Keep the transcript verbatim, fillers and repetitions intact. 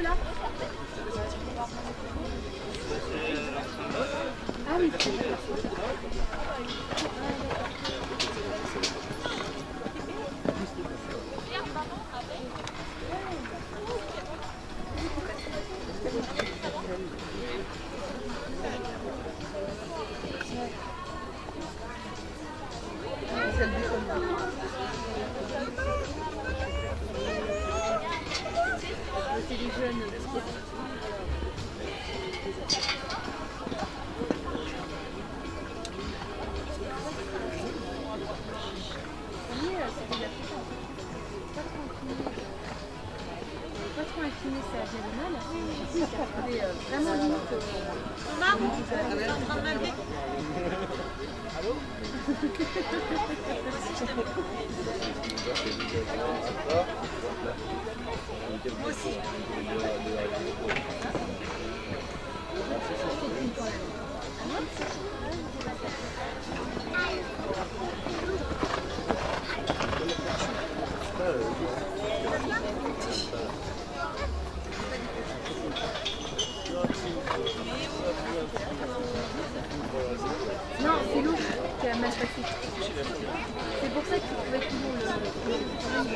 là. Ah oui. C'est les jeunes. Pas trop incliné, ça fait mal. Si, ça fait vraiment limite. Maman, tu es en train de m'appeler. Allô? Moi aussi. Non, c'est l'autre qui a mal passé. C'est pour ça qu'il faut être toujours le...